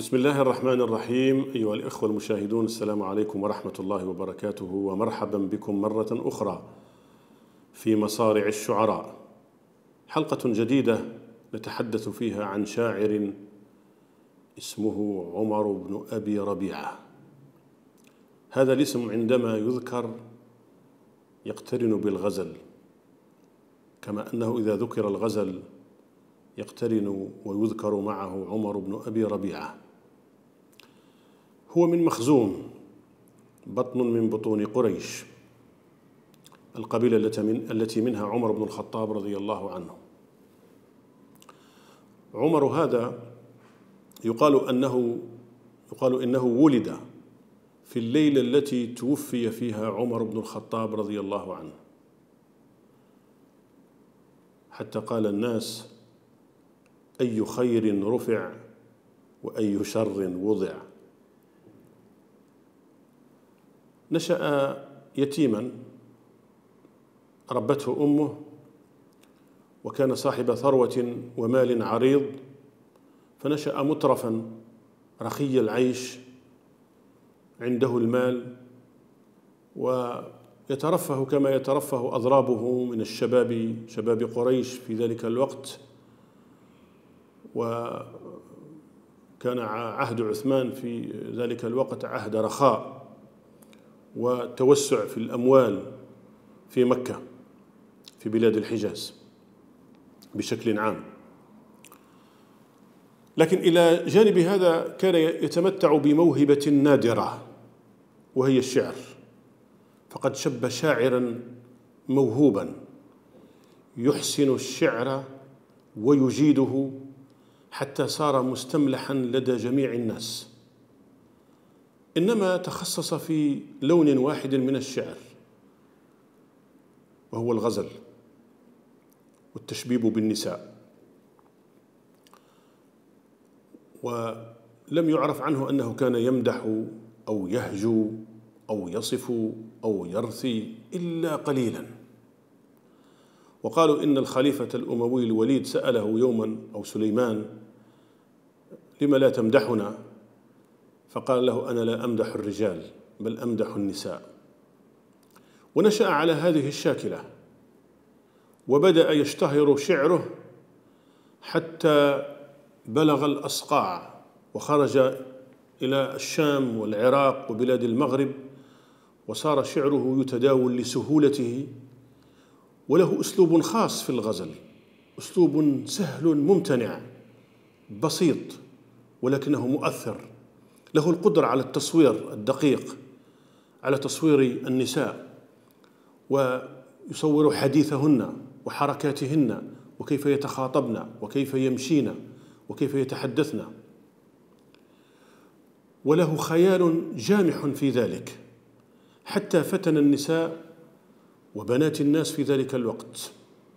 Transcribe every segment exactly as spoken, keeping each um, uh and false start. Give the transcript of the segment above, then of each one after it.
بسم الله الرحمن الرحيم. أيها الإخوة المشاهدون، السلام عليكم ورحمة الله وبركاته، ومرحبا بكم مرة أخرى في مصارع الشعراء، حلقة جديدة نتحدث فيها عن شاعر اسمه عمر بن أبي ربيعة. هذا الاسم عندما يذكر يقترن بالغزل، كما أنه إذا ذكر الغزل يقترن ويذكر معه عمر بن أبي ربيعة. هو من مخزوم، بطن من بطون قريش، القبيلة التي منها عمر بن الخطاب رضي الله عنه. عمر هذا يقال أنه يقال إنه ولد في الليلة التي توفي فيها عمر بن الخطاب رضي الله عنه، حتى قال الناس: أي خير رفع وأي شر وضع. نشأ يتيما ربته أمه، وكان صاحب ثروة ومال عريض، فنشأ مترفا رخي العيش، عنده المال ويترفه كما يترفه أضرابه من الشباب، شباب قريش في ذلك الوقت. وكان عهد عثمان في ذلك الوقت عهد رخاء وتوسع في الأموال في مكة، في بلاد الحجاز بشكل عام. لكن إلى جانب هذا كان يتمتع بموهبة نادرة، وهي الشعر، فقد شب شاعرا موهوبا يحسن الشعر ويجيده، حتى صار مستملحا لدى جميع الناس. إنما تخصص في لون واحد من الشعر، وهو الغزل والتشبيب بالنساء، ولم يعرف عنه أنه كان يمدح أو يهجو أو يصف أو يرثي إلا قليلا. وقالوا إن الخليفة الأموي الوليد سأله يوما، أو سليمان: لم لا تمدحنا؟ فقال له: أنا لا أمدح الرجال بل أمدح النساء. ونشأ على هذه الشاكلة، وبدأ يشتهر شعره حتى بلغ الأصقاع، وخرج إلى الشام والعراق وبلاد المغرب، وصار شعره يتداول لسهولته، وله أسلوب خاص في الغزل، أسلوب سهل ممتنع بسيط ولكنه مؤثر. له القدرة على التصوير الدقيق، على تصوير النساء، ويصور حديثهن وحركاتهن، وكيف يتخاطبن وكيف يمشين وكيف يتحدثن، وله خيال جامح في ذلك، حتى فتن النساء وبنات الناس في ذلك الوقت،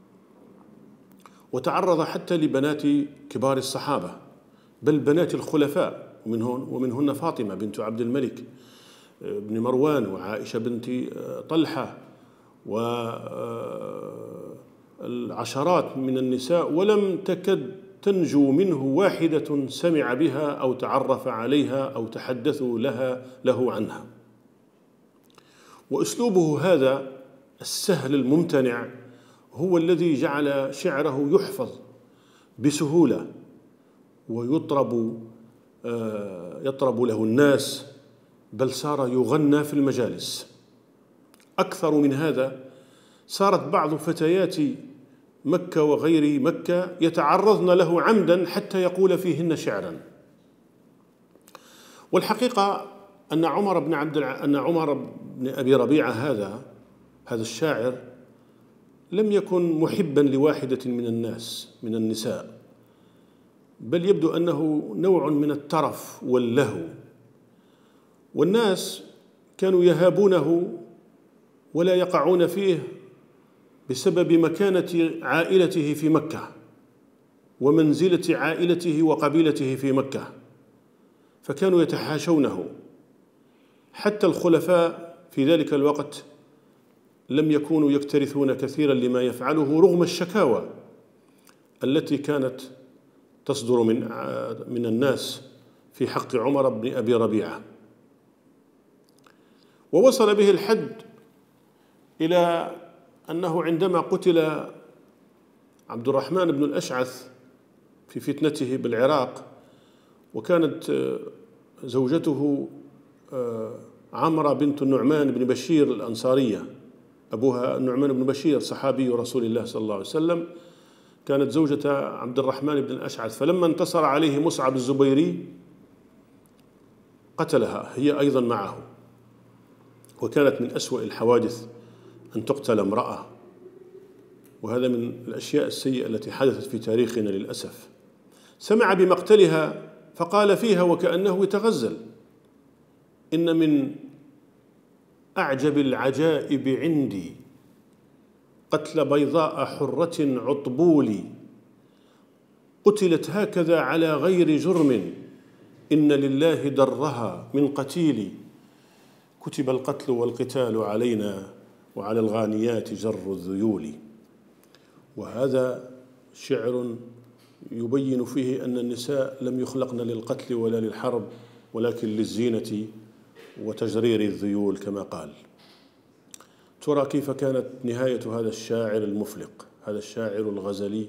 وتعرض حتى لبنات كبار الصحابة، بل بنات الخلفاء، ومنهن, ومنهن فاطمة بنت عبد الملك بن مروان، وعائشة بنت طلحة، والعشرات من النساء، ولم تكد تنجو منه واحدة سمع بها أو تعرف عليها أو تحدثوا لها له عنها. وأسلوبه هذا السهل الممتنع هو الذي جعل شعره يحفظ بسهولة، ويطرب يطرب له الناس، بل صار يغنى في المجالس. أكثر من هذا، صارت بعض فتيات مكة وغير مكة يتعرضن له عمدا حتى يقول فيهن شعرا. والحقيقة أن عمر بن عبد الع... أن عمر بن أبي ربيعة هذا هذا الشاعر لم يكن محبا لواحدة من الناس من النساء، بل يبدو أنه نوع من الترف واللهو، والناس كانوا يهابونه ولا يقعون فيه بسبب مكانة عائلته في مكة ومنزلة عائلته وقبيلته في مكة، فكانوا يتحاشونه. حتى الخلفاء في ذلك الوقت لم يكونوا يكترثون كثيرا لما يفعله، رغم الشكاوى التي كانت تصدر من من الناس في حق عمر بن أبي ربيعة، ووصل به الحد إلى أنه عندما قتل عبد الرحمن بن الأشعث في فتنته بالعراق، وكانت زوجته عمرة بنت النعمان بن بشير الأنصارية، أبوها النعمان بن بشير صحابي رسول الله صلى الله عليه وسلم، كانت زوجة عبد الرحمن بن الأشعث، فلما انتصر عليه مصعب الزبيري قتلها هي أيضا معه. وكانت من أسوأ الحوادث أن تقتل امرأة، وهذا من الأشياء السيئة التي حدثت في تاريخنا للأسف. سمع بمقتلها فقال فيها وكأنه يتغزل: إن من أعجب العجائب عندي قتل بيضاء حرة عطبول، قتلت هكذا على غير جرم، إن لله درها من قتيل، كتب القتل والقتال علينا وعلى الغانيات جر الذيول. وهذا شعر يبين فيه أن النساء لم يخلقن للقتل ولا للحرب، ولكن للزينة وتجرير الذيول كما قال. ترى كيف كانت نهاية هذا الشاعر المفلق، هذا الشاعر الغزلي؟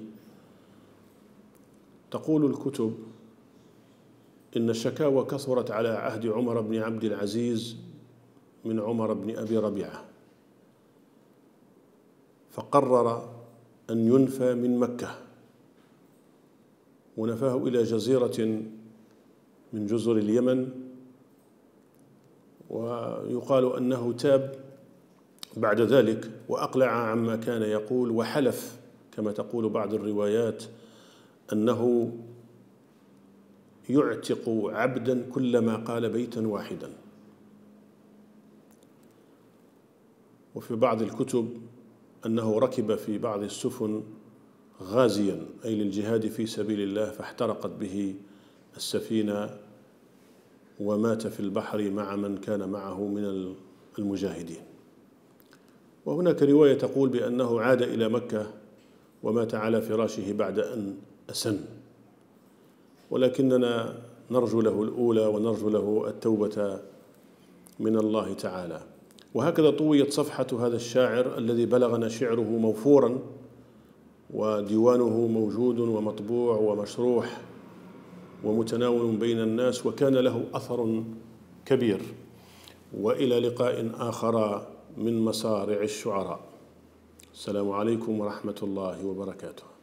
تقول الكتب إن الشكاوى كثرت على عهد عمر بن عبد العزيز من عمر بن أبي ربيعة، فقرر أن ينفى من مكة، ونفاه إلى جزيرة من جزر اليمن، ويقال أنه تاب بعد ذلك وأقلع عما كان يقول، وحلف كما تقول بعض الروايات أنه يعتق عبدا كلما قال بيتا واحدا. وفي بعض الكتب أنه ركب في بعض السفن غازيا أي للجهاد في سبيل الله، فاحترقت به السفينة ومات في البحر مع من كان معه من المجاهدين. وهناك رواية تقول بأنه عاد إلى مكة ومات على فراشه بعد أن أسن، ولكننا نرجو له الأولى ونرجو له التوبة من الله تعالى. وهكذا طويت صفحة هذا الشاعر الذي بلغنا شعره موفورا، وديوانه موجود ومطبوع ومشروح ومتناول بين الناس، وكان له أثر كبير. وإلى لقاء آخر من مصارع الشعراء. السلام عليكم ورحمة الله وبركاته.